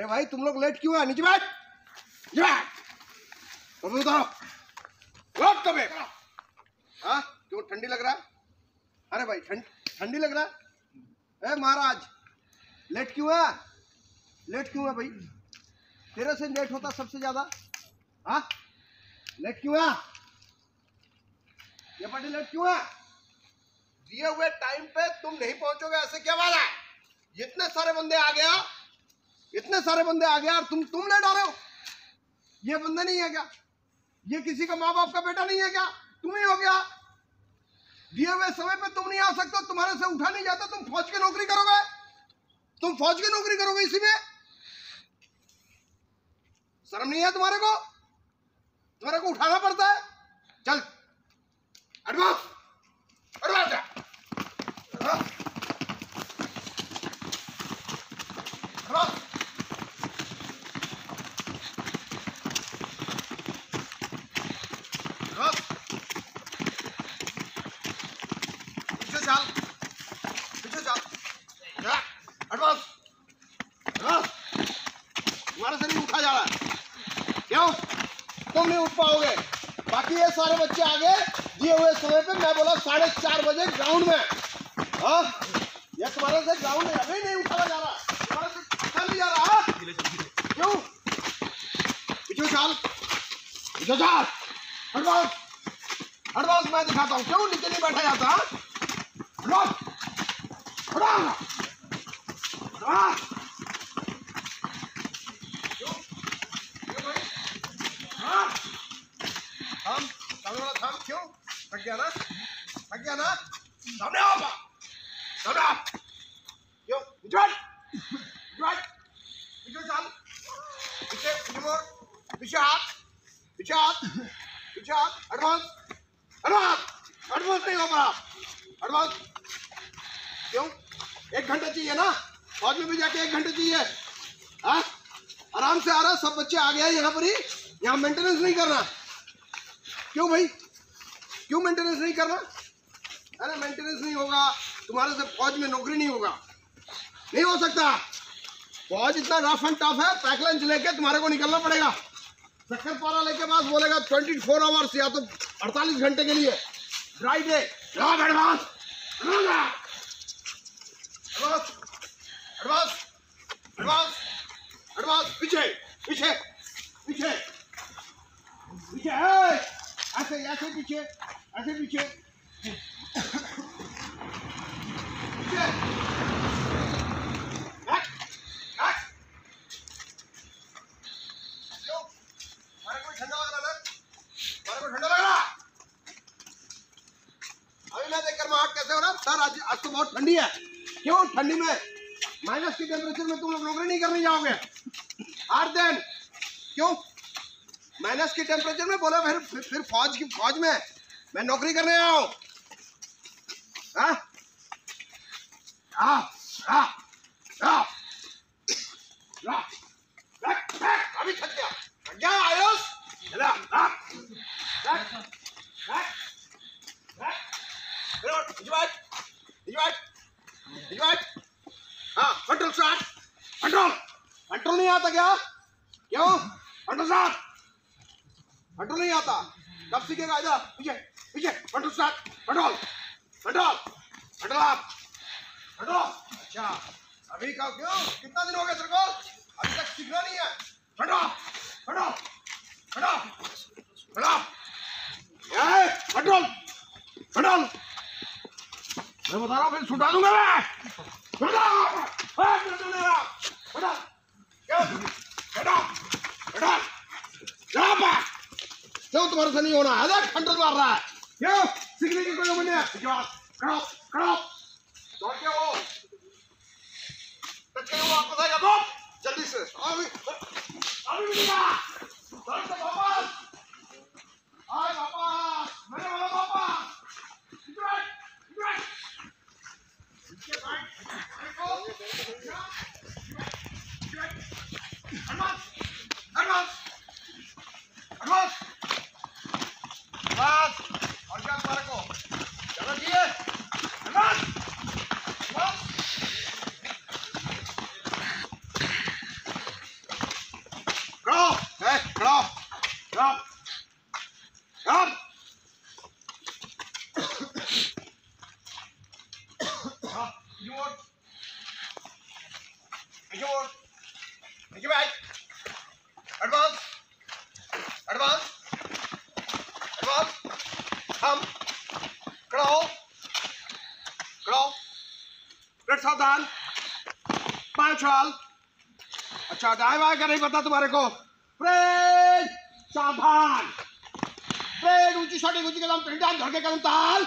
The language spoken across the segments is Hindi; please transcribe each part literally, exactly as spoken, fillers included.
अरे भाई तुम लोग लेट क्यों है? नीचे बैठ, नीचे बैठ, कभी उतारो, रोक कभी। हाँ क्यों ठंडी लग रहा है? अरे भाई ठंड ठंडी लग रहा है? ए महाराज लेट क्यों है? लेट क्यों है भाई? तेरे से लेट होता सबसे ज्यादा। हाँ लेट क्यों है? ये पार्टी लेट क्यों है? दिए हुए टाइम पे तुम नहीं पहुंचोगे, ऐसे क्या बात है? इतने सारे बंदे आ गया, इतने सारे बंदे आ गया और तुम तुम लेट आ रहे हो। ये बंदे नहीं है क्या? ये किसी का माँ बाप का बेटा नहीं है क्या? तुम ही हो क्या? दिए हुए समय पे तुम नहीं आ सकते, तुम्हारे से उठा नहीं जाता, तुम फौज की नौकरी करोगे? तुम फौज की नौकरी करोगे इसी में? शर्म नहीं है तुम्हारे को? तुम्हारे को उठाना पड़ता है। चल एडवांस एडवांस जा। पीछे चल, पीछे चल, एडवांस एडवांस। तुम्हारे से नहीं उठा जा रहा है, क्यों? तुम नहीं उठ पाओगे। बाकी ये सारे बच्चे आ गए दिए हुए समय पे। मैं बोला साढ़े चार बजे ग्राउंड में। हाँ ये तुम्हारे से ग्राउंड में अभी नहीं उठाया जा रहा, तुम्हारे से उठा नहीं जा रहा। क्यों? पीछे चल, पीछे चल, एडवांस एडवांस। मैं दिखाता हूँ क्यों नीचे नहीं बैठा जाता। Advance advance advance. हम सामने वाला थाम, क्यों? थक गया ना? थक गया ना? सामने आओ, सामने आओ। क्यों? पीछे पीछे पीछे चल, पीछे पीछे मोड़, पीछे हाथ, पीछे हाथ, पीछे हाथ। एडवांस एडवांस एडवांस नहीं हो पा। एडवांस क्यों? एक घंटा चाहिए ना? फौज में भी जाके एक घंटे चाहिए। हाँ आराम से आ रहा, सब बच्चे आ गए यहाँ पर ही। यहाँ मेंटेनेंस नहीं करना। क्यों भाई? क्यों मेंटेनेंस नहीं करना? अरे मेंटेनेंस नहीं होगा, तुम्हारे से फौज में नौकरी नहीं होगा, नहीं हो सकता। फौज इतना रफ एंड टफ है, पैक लंच लेके तुम्हारे को निकलना पड़ेगा। शक्कर पारा लेके पास बोलेगा ट्वेंटी फोर आवर्स या तो अड़तालीस घंटे के लिए dry day. Advance advance advance advance advance. पीछे पीछे पीछे पीछे, ऐसे ऐसे पीछे, ऐसे पीछे पीछे। Back back. क्यों? हमारे को ठंडा लग रहा ना? हमारे को ठंडा लग रहा। अभी मैं देखकर मार्ट कैसे हो रहा सर? आज आज तो बहुत ठंडी है। क्यों ठंडी में? माइनस की टेम्परेचर में तुम लोग नौकरी नहीं करने जाओगे आठ दिन। क्यों? माइनस की टेम्परेचर में बोला फिर फिर, फिर फौज की फौज में मैं नौकरी करने आया हूँ। हाँ हाँ हाँ हाँ अभी थक गया, थक गया आयुष। चला हाँ बैठ बैठ बैठ, नीचे बैठ, नीचे बैठ, नीचे बैठ। हाँ कंट्रोल स्टार्ट, कंट्रोल कंट्रोल नहीं आता क्या? क्यों? कंट्रोल स्टार्ट, कंट्रोल नहीं आता। कब सीखेगा? इधर पीछे पीछे, control start, control control control आप कंट्रोल। अच्छा अभी का क्यों? कितना दिन हो गया तेरे को? अभी तक सीखना नहीं है। Control control control control control control. मैं बता रहा हूँ फिर छुटा दूंगा मैं। क्यों तुम्हारे से नहीं होना है? कंट्रोल मार रहा है। क्यों? सीखने की कोई उम्र नहीं है। करो करो दौड़ के वो टच करो, वापस आएगा तो जल्दी से। अभी अभी मिलेगा, दौड़ के वापस आए, वापस मैंने बोला वापस। एडवांस एडवांस एडवांस बस। और क्या तुम्हारे को? चलो जी advance advance Up. Up. Up. You want? You want? You back. Advance. Advance. Advance. Come. Crawl. Crawl. Let's सावधान. पांचवाल. अच्छा दाएं बाएं का नहीं पता तुम्हारे को. फ्रेंड सावधान. फ्रेंड ऊंची छोटी ऊंची कदम फ्रेंड डाउन धर के कदम ताल.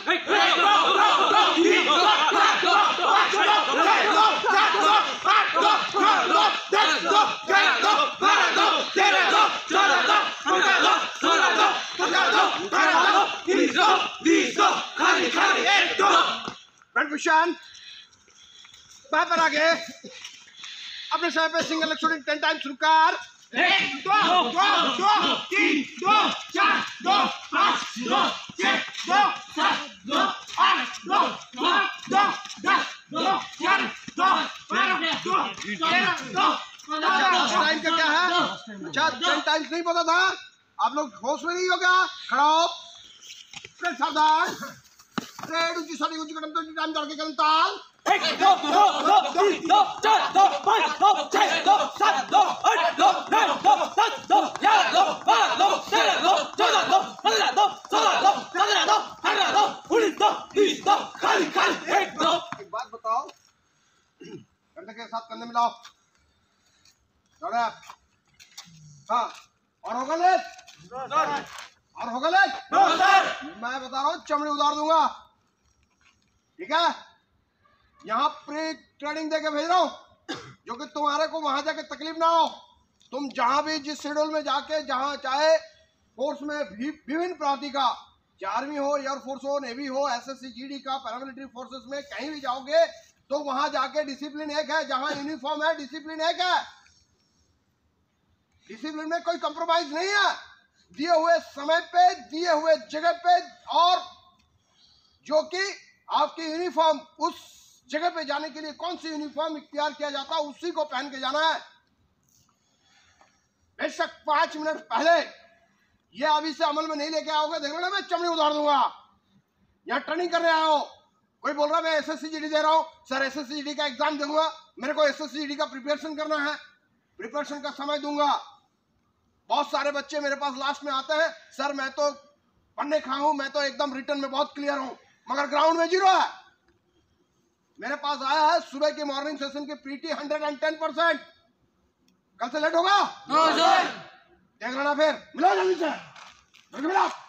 फ्रेंड विशान बाएं पर आगे अपने समय पे single leg shooting ten times शुरू कर. एक दो दो दो तीन दो चार दो पाँच दो छह दो सात दो आठ दो नौ दो दस दो ग्यारह दो बारह दो तेरह दो. टाइम का क्या है? अच्छा टेन टाइम्स नहीं पता था. आप लोग होश में नहीं हो क्या? खड़ा हो. सावधान. रेड ऊंची साड़ी ऊंची कदम तो टाइम दौड़ के कदम ताल. एक दो दो दो तीन दो चार दो पाँच दो छह दो सात दो आठ दो नौ दो दस दो ग्यारह दो बारह दो तेरह दो चौदह दो पंद्रह दो सोलह दो सत्रह दो अठारह दो उन्नीस दो बीस दो खाली खाली एक दो. एक बात बताओ. कंधे के साथ कंधे मिलाओ. दौड़े. हाँ और होगा ले. और होगा ले. मैं बता रहा हूँ चमड़ी उतार दूंगा. ठीक है. यहाँ प्री ट्रेनिंग देके भेज रहा हूँ जो कि तुम्हारे को वहां जाके तकलीफ ना हो. तुम जहां भी जिस शेड्यूल में जाके जहां चाहे फोर्स में भी विभिन्न प्रांति का आर्मी हो एयरफोर्स हो नेवी हो एसएससी जीडी का पैरामिलिट्री फोर्सेस में कहीं भी जाओगे तो वहां जाके डिसिप्लिन एक है. जहां यूनिफॉर्म है डिसिप्लिन एक है. डिसिप्लिन में कोई कंप्रोमाइज नहीं है. दिए हुए समय पे दिए हुए जगह पे और जो कि आपकी यूनिफॉर्म उस जगह पे जाने के लिए कौन सी यूनिफॉर्म इख्तियार किया जाता है उसी को पहन के जाना है. बेशक पांच मिनट पहले ये अभी से अमल में नहीं लेके आओगे देख लो मैं चमड़ी उतार दूंगा. यहाँ ट्रेनिंग करने आया हो. कोई बोल रहा है मैं एसएससी जीडी दे रहा हूँ. सर एसएससी जीडी का एग्जाम दूंगा. मेरे को एसएससी जीडी का प्रिपरेशन करना है. प्रिपरेशन का समय दूंगा. बहुत सारे बच्चे मेरे पास लास्ट में आते हैं. सर मैं तो पढ़ने खा हूं. मैं तो एकदम रिटर्न में बहुत क्लियर हूं मगर ग्राउंड में जीरो है. मेरे पास आया है सुबह की मॉर्निंग सेशन की PT hundred and ten percent. कल से लेट होगा. No sir. देख लेना फिर. मिलो जल्दी से. मिलो.